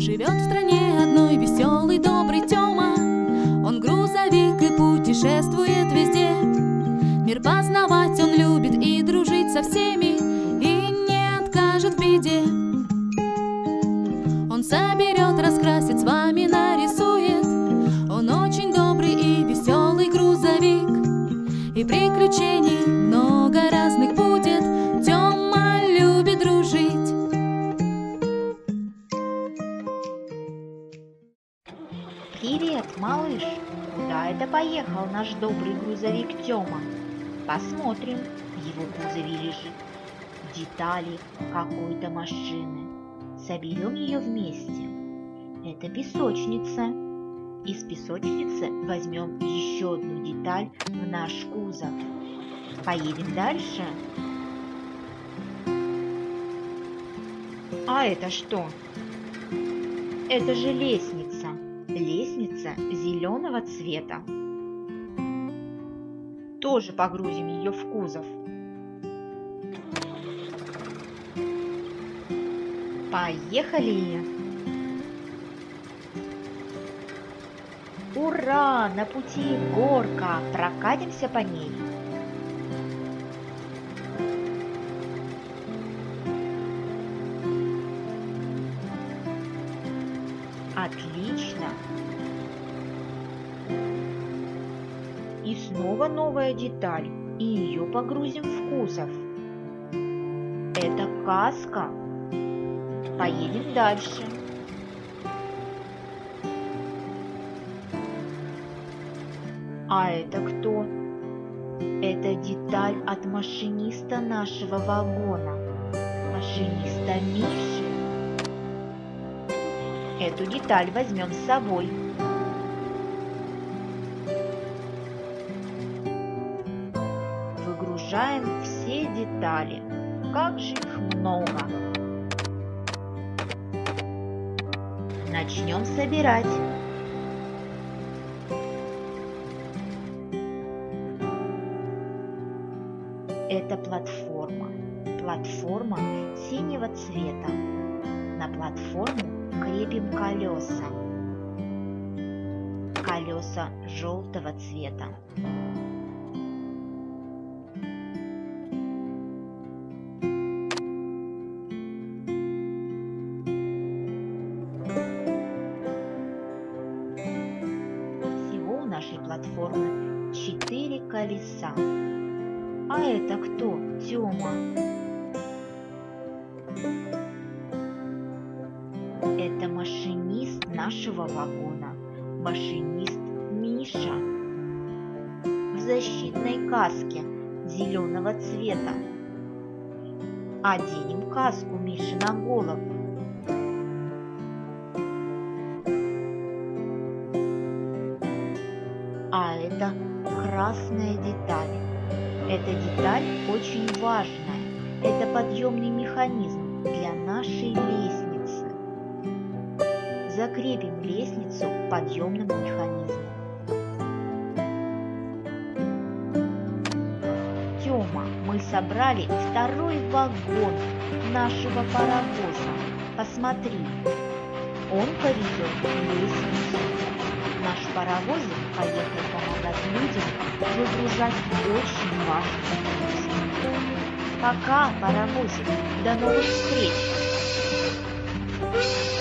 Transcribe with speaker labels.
Speaker 1: Живет в стране одной веселый, добрый Тёма. Он грузовик и путешествует везде. Мир познавать он любит и дружить со всеми, и не откажет в беде. Он соберет, раскрасит, с вами нарисует. Он очень добрый и веселый грузовик, и приключений много разных будет. Тёма любит дружить.
Speaker 2: Привет, малыш! Куда это поехал наш добрый грузовик Тёма? Посмотрим, в его кузове лежит детали какой-то машины. Соберем ее вместе. Это песочница. Из песочницы возьмем еще одну деталь в наш кузов. Поедем дальше. А это что? Это же лестница. Лестница зеленого цвета. Тоже погрузим ее в кузов. Поехали! Ура! На пути горка! Прокатимся по ней. Отлично! И снова новая деталь, и ее погрузим в кузов. Это каска. Поедем дальше. А это кто? Это деталь от машиниста нашего вагона. Машиниста Миши. Эту деталь возьмем с собой. Выгружаем все детали. Как же их много! Начнем собирать. Это платформа. Платформа синего цвета. На платформу крепим колеса. Колеса желтого цвета. Всего у нашей платформы 4 колеса. А это кто, Тёма? Это машинист нашего вагона, машинист Миша. В защитной каске зеленого цвета. Оденем каску Миши на голову. А это красная деталь. Эта деталь очень важная. Это подъемный механизм для нашей лестницы. Закрепим лестницу к подъемному механизму. Тёма, мы собрали второй вагон нашего паровоза. Посмотри, он поведет лестницу. Наш паровозик поехал помогать людям выгружать очень важные грузы. Пока, паровозик, до новых встреч!